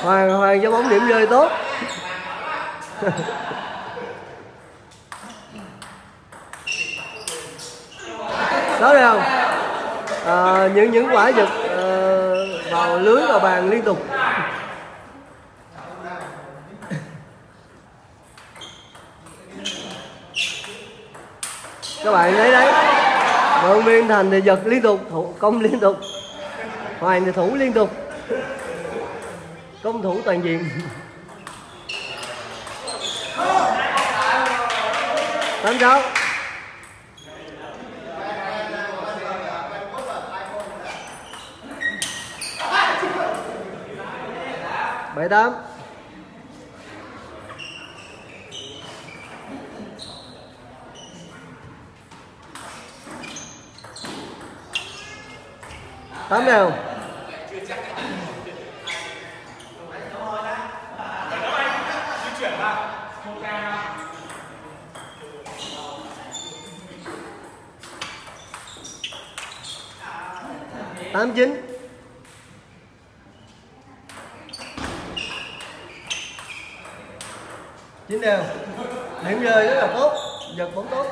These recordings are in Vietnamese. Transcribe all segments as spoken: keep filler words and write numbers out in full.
Hoàng Hoàng cho bóng điểm rơi tốt. Đó thấy không? À, những những quả giật uh, vào lưới vào bàn liên tục. Các bạn thấy đấy, vận động viên Thành thì giật liên tục, thủ công liên tục, Hoàng thì thủ liên tục, công thủ toàn diện. Tám sáu. Bảy tám. Tám đều. Tám chín. Chín đều. Điểm rơi rất là tốt, giật bóng tốt.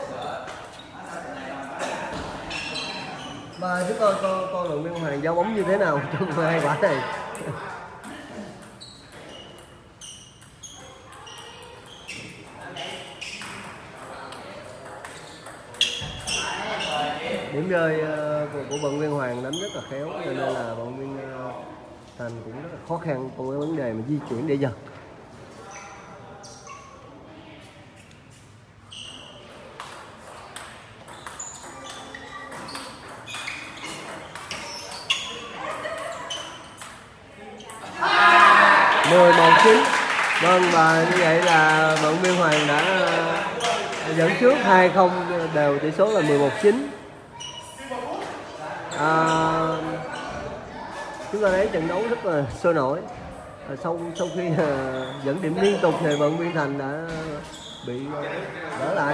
Và chúng tôi coi coi vận động viên Hoàng giao bóng như thế nào trong hai quả này. Điểm rơi của, của vận động viên Hoàng đánh rất là khéo, cho nên là vận động viên Thành cũng rất là khó khăn trong cái vấn đề mà di chuyển để giật. mười một chín. Vâng, và như vậy là vận động viên Hoàng đã dẫn trước hai không đều, tỷ số là mười một chín. À, chúng ta thấy trận đấu rất là sôi nổi. À, sau sau khi uh, dẫn điểm liên tục thì vận động viên Thành đã bị uh, đỡ lại.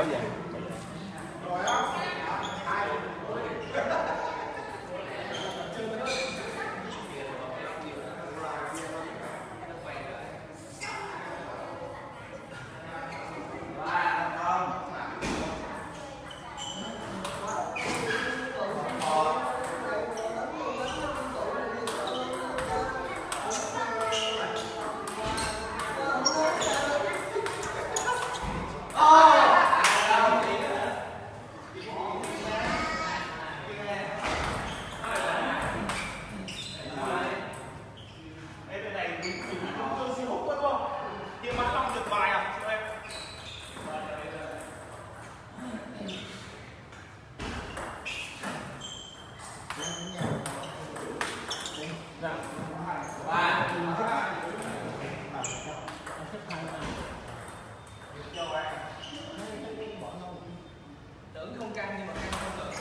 Tưởng không căng nhưng mà căng không tưởng.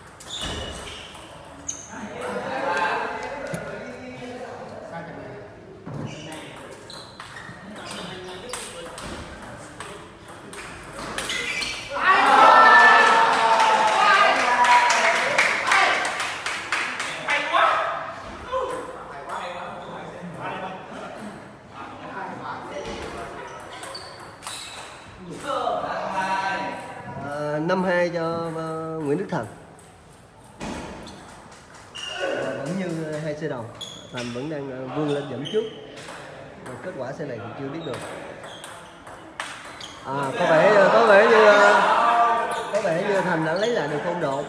năm hai cho Nguyễn Đức Thành. À, vẫn như hai xe đồng, Thành vẫn đang vươn lên dẫn trước. Kết quả xe này thì chưa biết được. À, có vẻ có vẻ như có vẻ như Thành đã lấy lại được phong độ.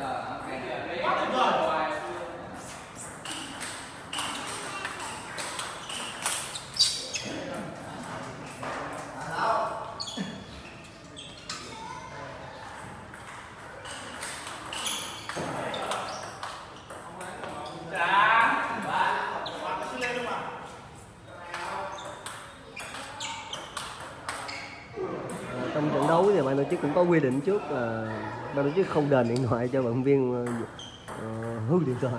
Trong trận đấu thì ban tổ chức cũng có quy định trước là ban tổ chức không đền điện thoại cho vận động viên uh, hư điện thoại.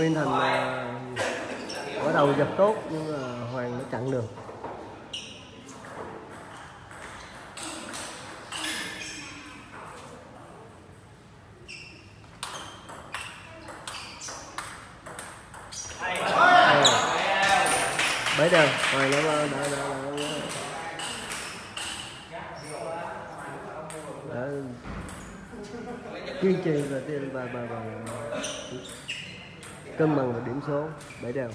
Nguyên Thành uh, bắt đầu giật tốt nhưng mà Hoàng nó chặn được. Bấy đều Hoàng đã đã đã, đã, đã, đã kiên trì và và và, và cân bằng được điểm số bảy đều.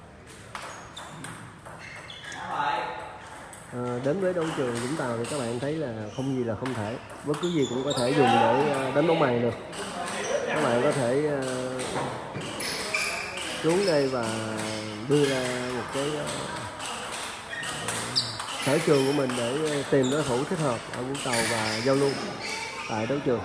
À, đến với đấu trường Vũng Tàu thì các bạn thấy là không gì là không thể, bất cứ gì cũng có thể dùng để đánh bóng màn được. Các bạn có thể uh, xuống đây và đưa ra một cái uh, sở trường của mình để tìm đối thủ thích hợp ở Vũng Tàu và giao lưu tại đấu trường.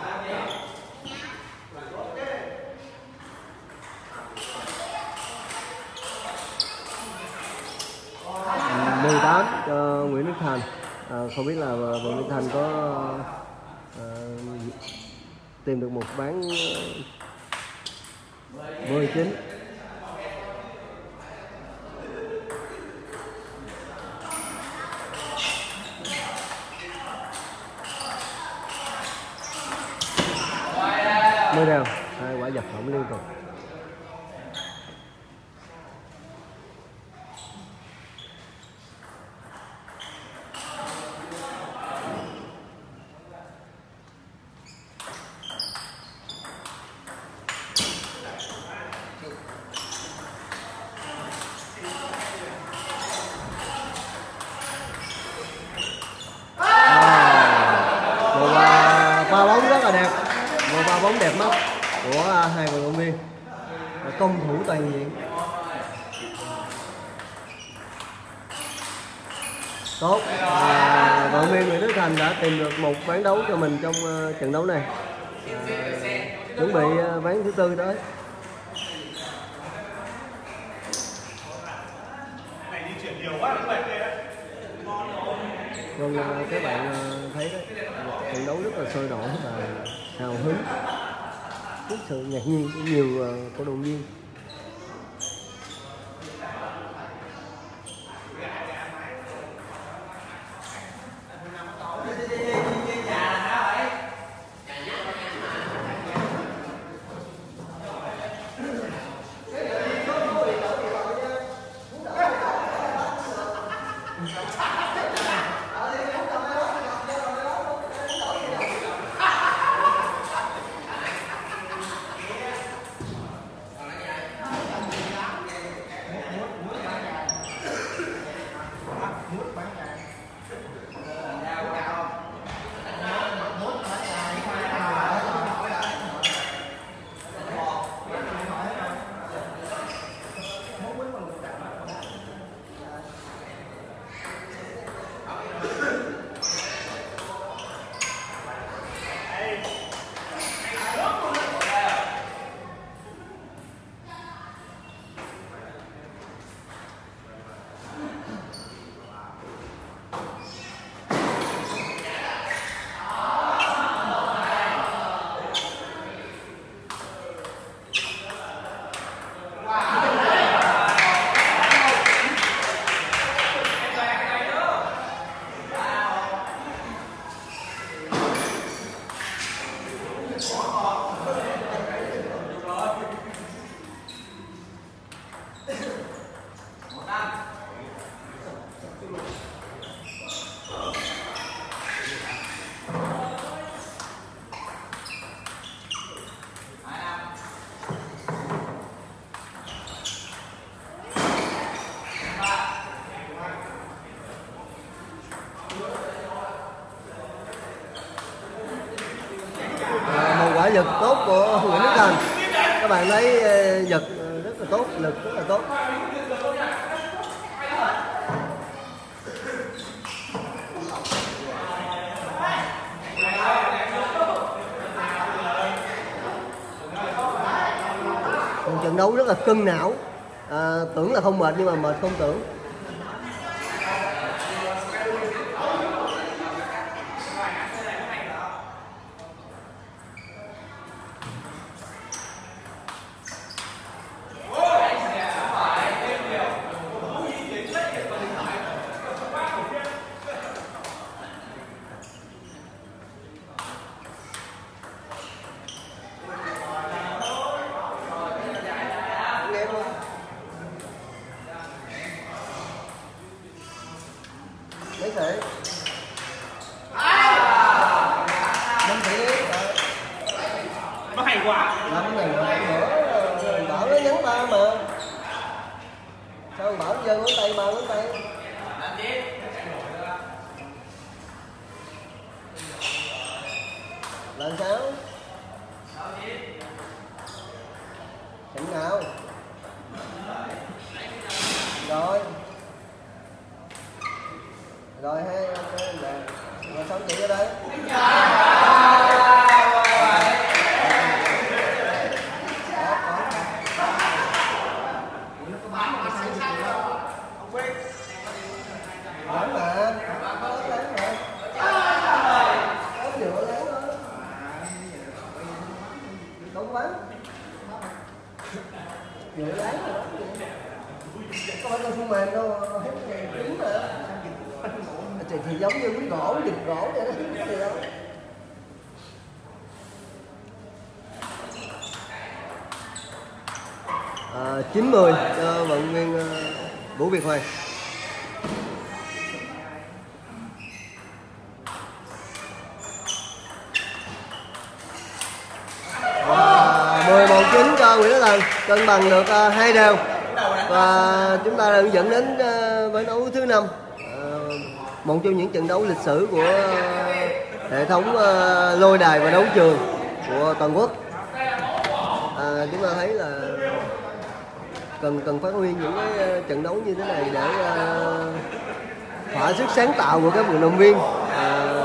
mười tám cho Nguyễn Đức Thành. À, không biết là Nguyễn Đức Thành có à, tìm được một ván mười chín. Mười đều, hai quả giật hỏng liên tục. Pha bóng rất là đẹp, một pha bóng đẹp mắt của hai vận động viên, công thủ toàn diện. Tốt, à, vận động viên Nguyễn Đức Thành đã tìm được một ván đấu cho mình trong uh, trận đấu này. À, chuẩn bị uh, ván thứ tư tới. Vâng, các bạn thấy đấy, trận đấu rất là sôi nổi và hào hứng, trước sự ngạc nhiên của nhiều cổ động viên. Quả giật tốt của Nguyễn Đức Thành, các bạn thấy giật rất là tốt, lực rất là tốt. Một trận đấu rất là cân não, à, tưởng là không mệt nhưng mà mệt không tưởng. mấy thể năm tỷ nó hay quá. năm này nữa Bảo nó nhắn ba mà sao Bảo giơ ngón tay ba ngón tay là sao chỉnh nào rồi rồi hai rồi xong chị ở đây bán mà có bán mà có nhựa lấy thôi đâu có bán nhựa lấy rồi có phải cao su mềm đâu cứng mà thì, thì giống như cái gỗ vịt gỗ vậy đó gì đâu. À, chín mươi cho vận viên uh, Vũ Việt Hoàng. Và mười một chín cho Nguyễn Đức Thần, cân bằng được uh, hai đều. Và chúng ta đang dẫn đến uh, ván đấu thứ năm, uh, một trong những trận đấu lịch sử của uh, hệ thống uh, lôi đài và đấu trường của toàn quốc. À, chúng ta thấy là cần cần phát huy những cái trận đấu như thế này để uh, thỏa sức sáng tạo của các vận động viên. Uh,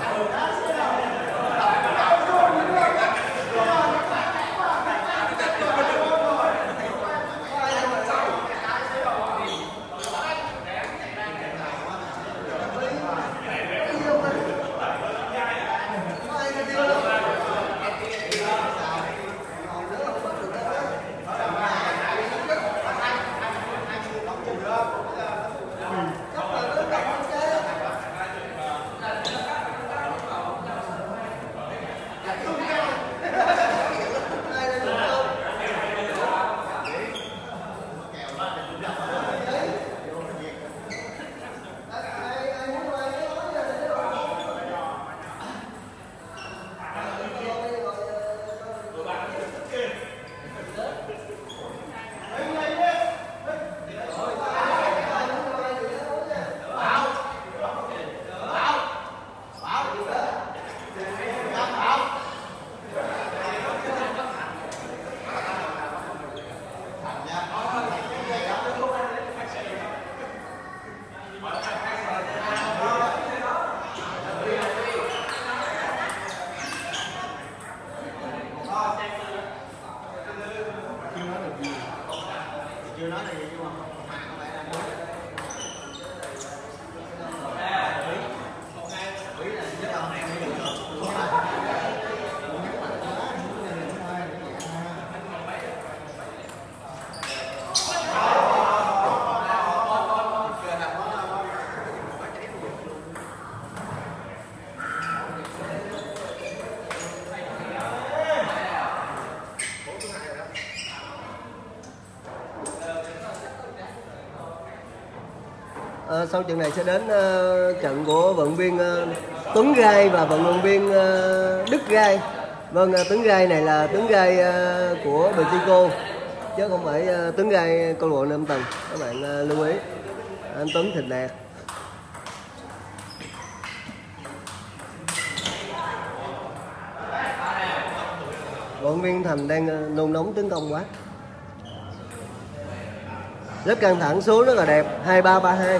À, sau trận này sẽ đến uh, trận của vận động viên uh, Tuấn Gai và vận động viên uh, Đức Gai. Vâng, uh, Tuấn Gai này là Tuấn Gai uh, của Betico chứ không phải uh, Tuấn Gai câu lạc bộ Nam Tần, các bạn uh, lưu ý. Anh Tuấn Thịnh Đạt. Vận động viên Thành đang uh, nôn nóng tấn công quá, rất căng thẳng, số rất là đẹp, hai ba ba hai.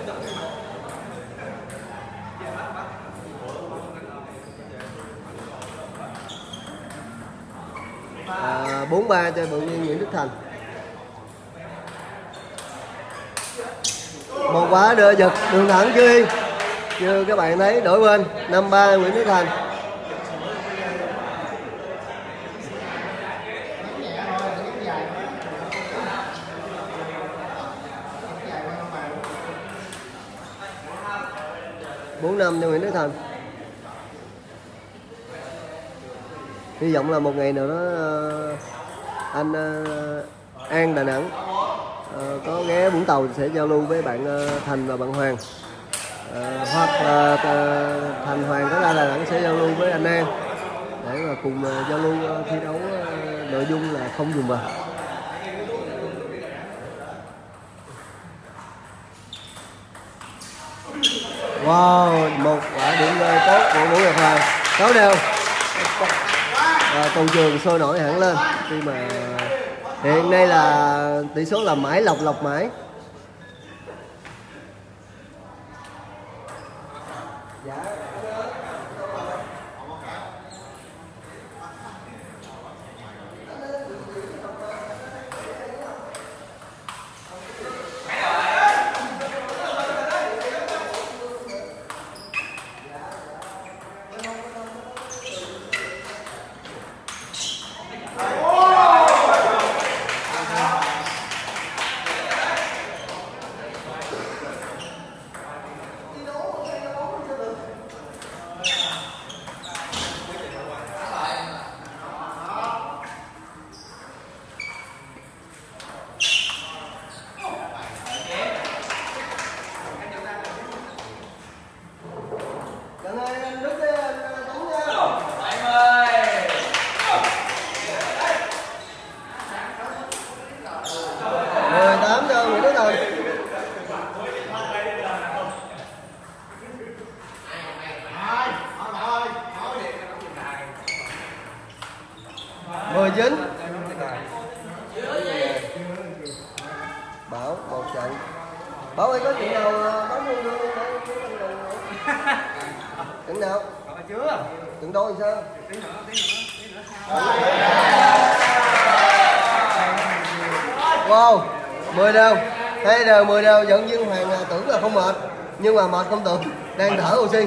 À, bốn ba cho vận động viên Nguyễn Đức Thành. Một quả đưa giật đường thẳng chưa như các bạn thấy, đổi bên năm ba Nguyễn Đức Thành. bốn năm cho Nguyễn Đức Thành. Hy vọng là một ngày nào đó anh An Đà Nẵng có ghé Vũng Tàu sẽ giao lưu với bạn Thành và bạn Hoàng. à, hoặc là à, Thành Hoàng có ra Đà Nẵng sẽ giao lưu với anh em để mà cùng à, giao lưu à, thi đấu à, nội dung là không dùng vào. Wow, một quả điểm rơi tốt của Vũ Nhật Hoàng, sáu đều. À, cầu trường sôi nổi hẳn lên khi mà hiện nay là tỷ số là mãi lọc lọc mãi. mười chín. Bảo một trận. Bảo ơi có chuyện nào bấm luôn luôn trận nào? Chưa. Trận đôi sao? Wow, mười đều. Hai đều mười đều, dẫn Dương Hoàng tưởng là không mệt nhưng mà mệt không tưởng, đang thở oxy.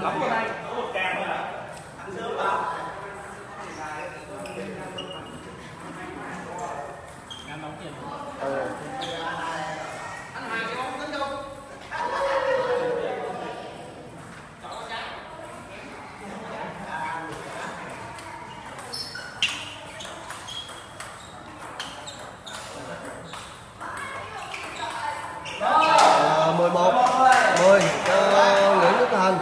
À, mười một mười cho Nguyễn Đức Thành.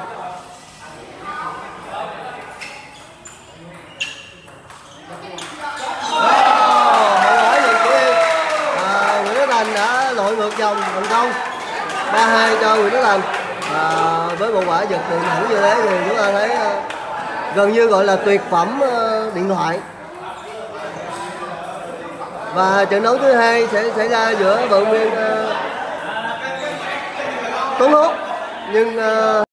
À, Nguyễn Đức Thành đã lội ngược dòng thành công, ba hai cho Nguyễn Đức Thành. À, với một quả giật điện hẳn như thế thì chúng ta thấy uh, gần như gọi là tuyệt phẩm uh, điện thoại. Và trận đấu thứ hai sẽ xảy ra giữa vận động viên uh, Tuấn Hút nhưng uh,